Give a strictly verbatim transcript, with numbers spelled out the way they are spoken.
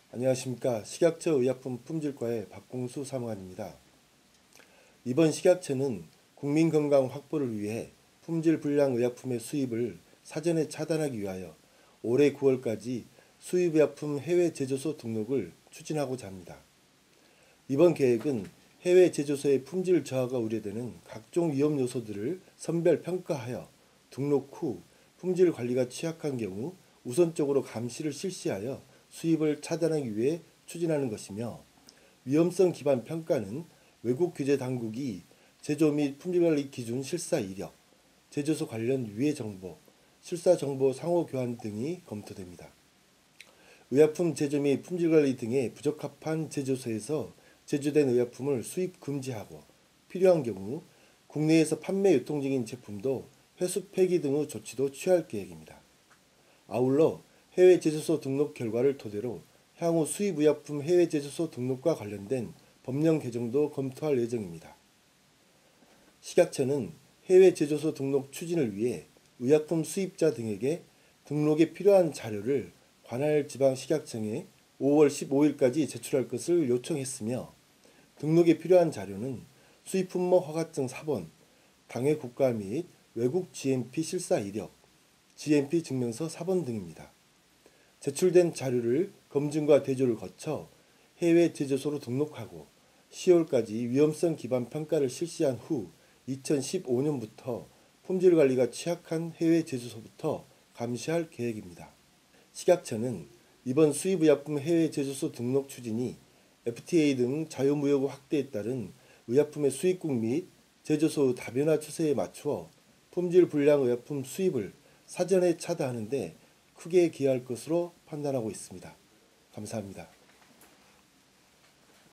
안녕하십니까. 식약처 의약품 품질과의 박공수 사무관입니다. 이번 식약처는 국민건강 확보를 위해 품질 불량 의약품의 수입을 사전에 차단하기 위하여 올해 구월까지 수입의약품 해외 제조소 등록을 추진하고자 합니다. 이번 계획은 해외 제조소의 품질 저하가 우려되는 각종 위험 요소들을 선별 평가하여 등록 후 품질 관리가 취약한 경우 우선적으로 감시를 실시하여 수입을 차단하기 위해 추진하는 것이며, 위험성 기반 평가는 외국 규제 당국이 제조 및 품질관리 기준 실사 이력, 제조소 관련 유해 정보, 실사 정보 상호 교환 등이 검토됩니다. 의약품 제조 및 품질관리 등에 부적합한 제조소에서 제조된 의약품을 수입 금지하고, 필요한 경우 국내에서 판매 유통 중인 제품도 회수 폐기 등의 조치도 취할 계획입니다. 아울러 해외 제조소 등록 결과를 토대로 향후 수입의약품 해외 제조소 등록과 관련된 법령 개정도 검토할 예정입니다. 식약처는 해외 제조소 등록 추진을 위해 의약품 수입자 등에게 등록에 필요한 자료를 관할 지방식약청에 오월 십오일까지 제출할 것을 요청했으며, 등록에 필요한 자료는 수입품목 허가증 사본, 당해 국가 및 외국 지엠피 실사 이력, 지엠피 증명서 사본 등입니다. 제출된 자료를 검증과 대조를 거쳐 해외 제조소로 등록하고 시월까지 위험성 기반 평가를 실시한 후 이천십오년부터 품질관리가 취약한 해외 제조소부터 감시할 계획입니다. 식약처는 이번 수입의약품 해외 제조소 등록 추진이 에프티에이 등 자유무역 확대에 따른 의약품의 수입국 및 제조소 다변화 추세에 맞추어 품질 불량 의약품 수입을 사전에 차단하는 데 크게 기여할 것으로 판단하고 있습니다. 감사합니다.